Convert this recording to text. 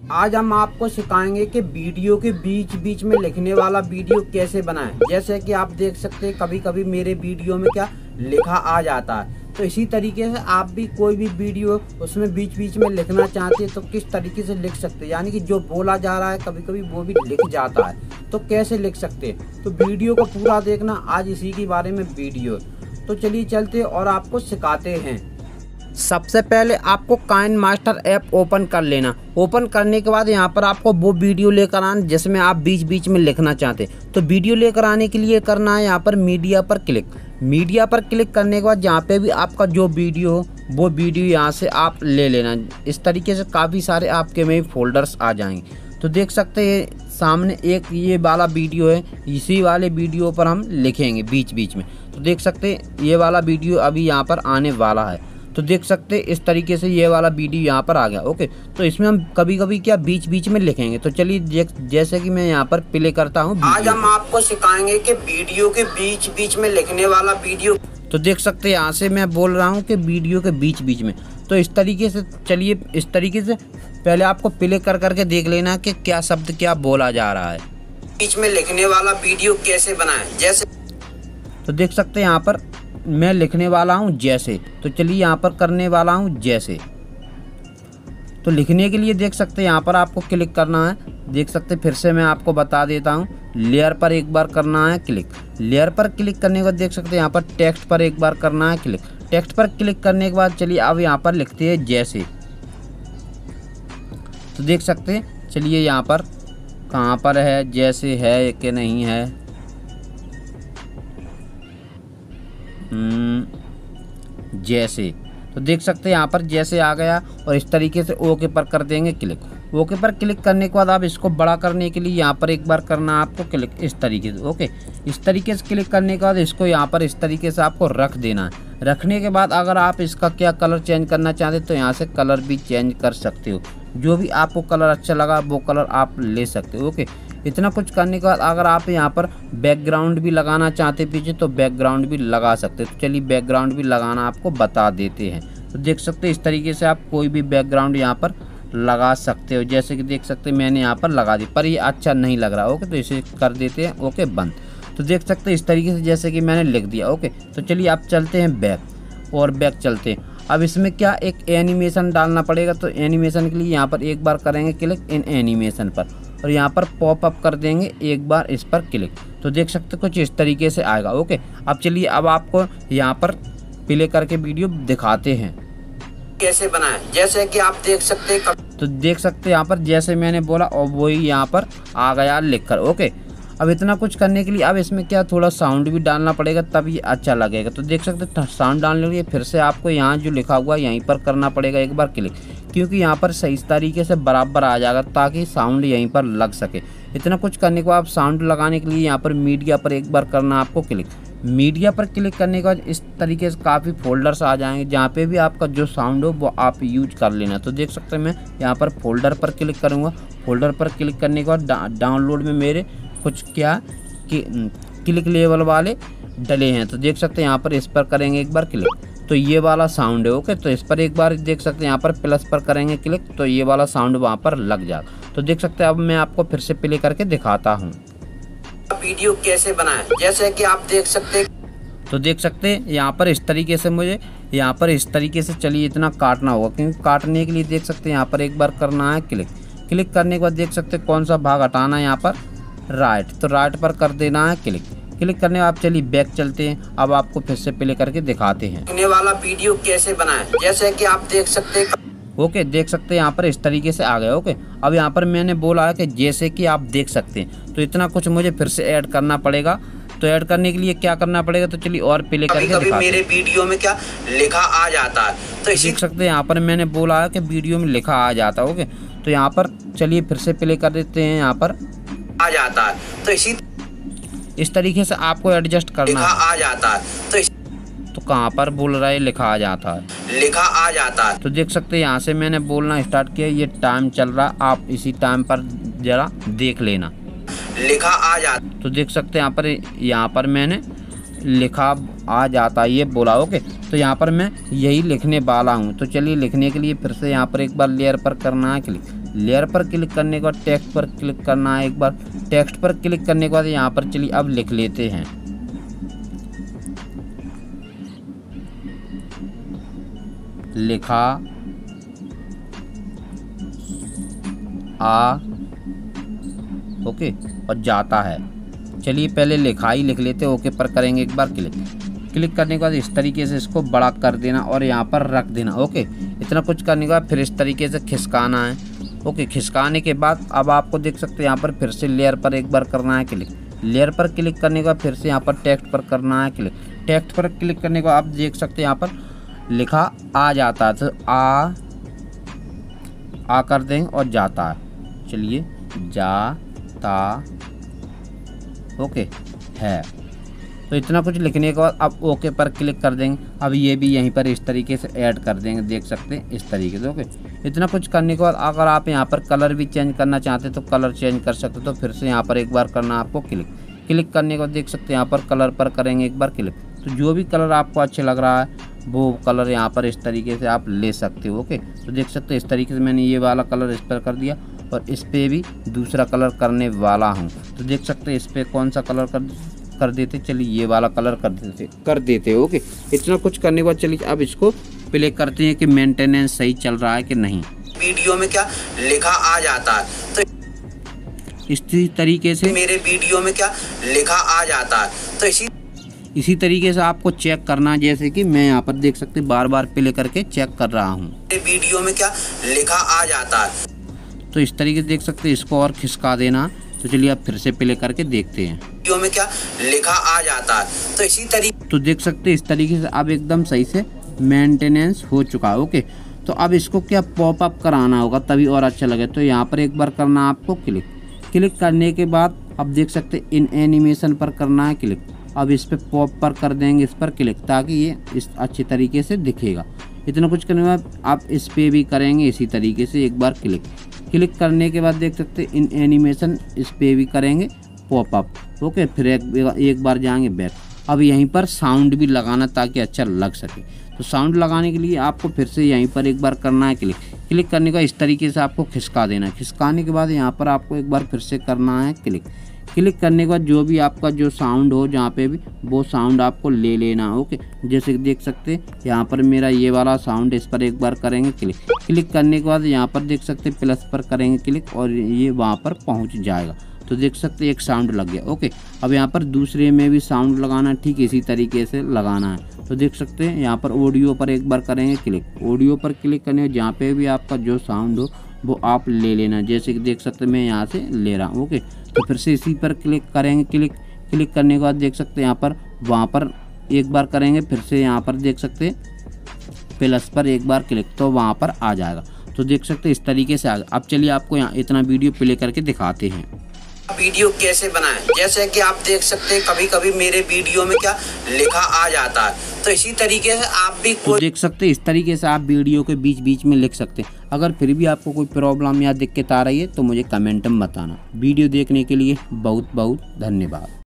आज हम आपको सिखाएंगे कि वीडियो के बीच बीच में लिखने वाला वीडियो कैसे बनाएं। जैसे कि आप देख सकते हैं कभी कभी मेरे वीडियो में क्या लिखा आ जाता है, तो इसी तरीके से आप भी कोई भी वीडियो उसमें बीच बीच में लिखना चाहते हैं तो किस तरीके से लिख सकते हैं। यानी कि जो बोला जा रहा है कभी कभी वो भी लिख जाता है, तो कैसे लिख सकते हैं। तो वीडियो को पूरा देखना, आज इसी के बारे में वीडियो। तो चलिए चलते और आपको सिखाते हैं। सबसे पहले आपको काइनमास्टर ऐप ओपन कर लेना। ओपन करने के बाद यहाँ पर आपको वो वीडियो लेकर आना जिसमें आप बीच बीच में लिखना चाहते हैं। तो वीडियो लेकर आने के लिए करना है यहाँ पर मीडिया पर क्लिक। मीडिया पर क्लिक करने के बाद जहाँ पे भी आपका जो वीडियो हो वो वीडियो यहाँ से आप ले लेना। इस तरीके से काफ़ी सारे आपके में फोल्डर्स आ जाएंगे। तो देख सकते हैं सामने एक ये वाला वीडियो है, इसी वाले वीडियो पर हम लिखेंगे बीच बीच में। तो देख सकते हैं ये वाला वीडियो अभी यहाँ पर आने वाला है। तो देख सकते हैं इस तरीके से ये वाला वीडियो यहाँ पर आ गया। ओके, तो इसमें हम कभी कभी क्या बीच बीच में लिखेंगे। तो चलिए जैसे कि मैं यहाँ पर प्ले करता हूँ। आज हम आपको सिखाएंगे कि वीडियो के बीच बीच में लिखने वाला वीडियो। तो देख सकते हैं यहाँ से मैं बोल रहा हूँ कि वीडियो के बीच बीच में। तो इस तरीके से चलिए इस तरीके से पहले आपको प्ले कर करके देख लेना कि क्या शब्द क्या बोला जा रहा है। बीच में लिखने वाला वीडियो कैसे बनाएं। जैसे तो देख सकते हैं यहाँ पर मैं लिखने वाला हूँ जैसे। तो चलिए यहाँ पर करने वाला हूँ जैसे। तो लिखने के लिए देख सकते हैं यहाँ पर आपको क्लिक करना है। देख सकते फिर से मैं आपको बता देता हूँ, लेयर पर एक बार करना है क्लिक। लेयर पर क्लिक करने के बाद देख सकते हैं यहाँ पर टेक्स्ट पर एक बार करना है क्लिक। टेक्स्ट पर क्लिक करने के बाद चलिए अब यहाँ पर लिखते हैं जैसे। तो देख सकते हैं चलिए यहाँ पर कहाँ पर है, जैसे है कि नहीं है। जैसे तो देख सकते हैं यहाँ पर जैसे आ गया और इस तरीके से ओके पर कर देंगे क्लिक। ओके पर क्लिक करने के बाद आप इसको बड़ा करने के लिए यहाँ पर एक बार करना आपको क्लिक इस तरीके से। ओके, इस तरीके से क्लिक करने के बाद इसको यहाँ पर इस तरीके से आपको रख देना है। रखने के बाद अगर आप इसका क्या कलर चेंज करना चाहते तो यहाँ से कलर भी चेंज कर सकते हो। जो भी आपको कलर अच्छा लगा वो कलर आप ले सकते हो। ओके, इतना कुछ करने के बाद अगर आप यहाँ पर बैकग्राउंड भी लगाना चाहते पीछे तो बैकग्राउंड भी लगा सकते हो। तो चलिए बैकग्राउंड भी लगाना आपको बता देते हैं। तो देख सकते हैं इस तरीके से आप कोई भी बैकग्राउंड यहाँ पर लगा सकते हो। जैसे कि देख सकते हैं मैंने यहाँ पर लगा दी, पर ये अच्छा नहीं लग रहा। ओके, तो इसे कर देते हैं ओके बंद। तो देख सकते हैं इस तरीके से जैसे कि मैंने लिख दिया। ओके, तो चलिए आप चलते हैं बैक और बैक चलते हैं। अब इसमें क्या एक एनिमेशन डालना पड़ेगा। तो एनिमेशन के लिए यहाँ पर एक बार करेंगे क्लिक इन एनिमेशन पर और यहाँ पर पॉप अप कर देंगे एक बार इस पर क्लिक। तो देख सकते कुछ इस तरीके से आएगा। ओके, अब चलिए अब आपको यहाँ पर प्ले करके वीडियो दिखाते हैं कैसे बनाएं। जैसे कि आप देख सकते हैं तो देख सकते हैं यहाँ पर जैसे मैंने बोला और वही यहाँ पर आ गया लिखकर। ओके, अब इतना कुछ करने के लिए अब इसमें क्या थोड़ा साउंड भी डालना पड़ेगा तभी अच्छा लगेगा। तो देख सकते हैं साउंड डालने के लिए फिर से आपको यहाँ जो लिखा हुआ है यहीं पर करना पड़ेगा एक बार क्लिक, क्योंकि यहाँ पर सही तरीके से बराबर आ जाएगा ताकि साउंड यहीं पर लग सके। इतना कुछ करने के बाद साउंड लगाने के लिए यहाँ पर मीडिया पर एक बार करना आपको क्लिक। मीडिया पर क्लिक करने के बाद इस तरीके से काफ़ी फोल्डर्स आ जाएंगे जहाँ पे भी आपका जो साउंड हो वो आप यूज कर लेना। तो देख सकते हैं मैं यहाँ पर फोल्डर पर क्लिक करूँगा। फोल्डर पर क्लिक करने के बाद डाउनलोड में मेरे कुछ क्या क्लिक लेवल वाले डले हैं। तो देख सकते हैं यहाँ पर इस पर करेंगे एक बार क्लिक तो ये वाला साउंड है। ओके, तो इस पर एक बार देख सकते हैं यहाँ पर प्लस पर करेंगे क्लिक तो ये वाला साउंड वहाँ पर लग जाएगा। तो देख सकते हैं अब मैं आपको फिर से प्ले करके दिखाता हूँ वीडियो कैसे बनाएं। जैसे कि आप देख सकते हैं तो देख सकते हैं यहाँ पर इस तरीके से मुझे यहाँ पर इस तरीके से चलिए इतना काटना होगा, क्योंकि काटने के लिए देख सकते हैं यहाँ पर एक बार करना है क्लिक। क्लिक करने के बाद देख सकते हैं कौन सा भाग हटाना है यहाँ पर राइट, तो राइट पर कर देना है क्लिक। क्लिक करने आप चलिए बैक चलते हैं। अब आपको फिर से प्ले करके दिखाते हैं लिखने वाला वीडियो कैसे बनाएं। जैसे कि आप देख सकते हैं ओके, देख सकते हैं यहाँ पर इस तरीके से आ गया। ओके, अब यहाँ पर मैंने बोला है कि जैसे कि आप देख सकते हैं, तो इतना कुछ मुझे फिर से ऐड करना पड़ेगा। तो ऐड करने के लिए क्या करना पड़ेगा तो चलिए और प्ले करके दिखाते हैं। मेरे वीडियो में क्या लिखा आ जाता है तो देख सकते हैं यहाँ पर मैंने बोला है कि वीडियो में लिखा आ जाता है। ओके, तो यहाँ पर चलिए फिर से प्ले कर देते हैं। यहाँ पर आ जाता है तो इस तरीके से आपको एडजस्ट करना आ जाता है। तो कहाँ पर बोल रहा है लिखा आ जाता है, लिखा आ जाता है। तो देख सकते हैं यहाँ से मैंने बोलना स्टार्ट किया, ये टाइम चल रहा, आप इसी टाइम पर जरा देख लेना लिखा आ जाता। तो देख सकते हैं यहाँ पर मैंने लिखा आ जाता है ये बोला। ओके, तो यहाँ पर मैं यही लिखने वाला हूँ। तो चलिए लिखने के लिए फिर से यहाँ पर एक बार लेयर पर करना है क्लिक। लेयर पर क्लिक करने के बाद टेक्स्ट पर क्लिक करना है। एक बार टेक्स्ट पर क्लिक करने के बाद यहाँ पर चलिए अब लिख लेते हैं लिखा आ ओके और जाता है। चलिए पहले लिखाई लिख लेते हैं, ओके पर करेंगे एक बार क्लिक करने के बाद इस तरीके से इसको बड़ा कर देना और यहाँ पर रख देना। ओके इतना कुछ करने के बाद फिर इस तरीके से खिसकाना है। ओके खिसकाने के बाद अब आपको देख सकते हैं यहाँ पर फिर से लेयर पर एक बार करना है क्लिक। लेयर पर क्लिक करने के बाद फिर से यहाँ पर टेक्स्ट पर करना है क्लिक। टेक्स्ट पर क्लिक करने के बाद आप देख सकते हैं यहाँ पर लिखा आ जाता है, तो आ कर देंगे और जाता है। चलिए जाता ओके है। तो इतना कुछ लिखने के बाद अब ओके पर क्लिक कर देंगे। अब ये भी यहीं पर इस तरीके से ऐड कर देंगे, देख सकते हैं इस तरीके से। ओके इतना कुछ करने के बाद अगर आप यहाँ पर कलर भी चेंज करना चाहते हैं तो कलर चेंज कर सकते हो। तो फिर से यहाँ पर एक बार करना आपको क्लिक करने के बाद देख सकते हैं यहाँ पर कलर पर करेंगे एक बार क्लिक। तो जो भी कलर आपको अच्छा लग रहा है वो कलर यहाँ पर इस तरीके से आप ले सकते हो। ओके तो देख सकते हैं इस तरीके से मैंने ये वाला कलर इस पर कर दिया और इस पर भी दूसरा कलर करने वाला हूँ। तो देख सकते हैं इस पर कौन सा कलर कर देते, चलिए ये वाला कलर कर देते। ओके इतना कुछ करने के बाद चलिए अब इसको प्ले करते हैं कि मेंटेनेंस सही चल रहा है कि नहीं। वीडियो में क्या लिखा आ जाता है, तो इसी तरीके से मेरे वीडियो में क्या लिखा आ जाता है, तो इसी तरीके से आपको चेक करना है। जैसे कि मैं यहाँ पर देख सकते बार बार प्ले करके चेक कर रहा हूँ। वीडियो में क्या लिखा आ जाता है, तो इस तरीके से देख सकते हैं इसको और खिसका देना। तो चलिए अब फिर से प्ले करके देखते हैं वीडियो में क्या लिखा आ जाता है, तो इसी तरीके तो देख सकते हैं इस तरीके से अब एकदम सही से मेंटेनेंस हो चुका है। ओके तो अब इसको क्या पॉपअप कराना होगा तभी और अच्छा लगे। तो यहाँ पर एक बार करना आपको क्लिक करने के बाद अब देख सकते इन एनिमेशन पर करना है क्लिक। अब इस पर पॉप पर कर देंगे इस पर क्लिक ताकि ये इस अच्छे तरीके से दिखेगा। इतना कुछ करने के बाद आप इस पर भी करेंगे इसी तरीके से एक बार क्लिक करने के बाद देख सकते इन एनिमेशन इस पर भी करेंगे पॉपअप। ओके फिर एक बार जाएंगे बैक। अब यहीं पर साउंड भी लगाना ताकि अच्छा लग सके। तो साउंड लगाने के लिए आपको फिर से यहीं पर एक बार करना है क्लिक करने का इस तरीके से आपको खिसका देना है। खिसकाने के बाद यहाँ पर आपको एक बार फिर से करना है क्लिक करने के बाद जो भी आपका जो साउंड हो जहाँ पे भी वो साउंड आपको ले लेना। ओके जैसे कि देख सकते यहाँ पर मेरा ये वाला साउंड, इस पर एक बार करेंगे क्लिक करने के बाद यहाँ पर देख सकते प्लस पर करेंगे क्लिक और ये वहाँ पर पहुँच जाएगा। तो देख सकते एक साउंड लग गया। ओके अब यहाँ पर दूसरे में भी साउंड लगाना ठीक इसी तरीके से लगाना है। तो देख सकते हैं यहाँ पर ऑडियो पर एक बार करेंगे क्लिक। ऑडियो पर क्लिक करने जहाँ पे भी आपका जो साउंड हो वो आप ले लेना। जैसे कि देख सकते मैं यहाँ से ले रहा हूँ। ओके तो फिर से इसी पर क्लिक करेंगे क्लिक करने के बाद देख सकते यहाँ पर वहाँ पर एक बार करेंगे। फिर से यहाँ पर देख सकते प्लस पर एक बार क्लिक तो वहाँ पर आ जाएगा। तो देख सकते इस तरीके से आ गया। अब चलिए आपको यहाँ इतना वीडियो प्ले करके दिखाते हैं वीडियो कैसे बनाएं। जैसे कि आप देख सकते हैं कभी कभी मेरे वीडियो में क्या लिखा आ जाता है, तो इसी तरीके से आप भी तो देख सकते हैं इस तरीके से आप वीडियो के बीच में लिख सकते हैं। अगर फिर भी आपको कोई प्रॉब्लम या दिक्कत आ रही है तो मुझे कमेंट में बताना। वीडियो देखने के लिए बहुत बहुत धन्यवाद।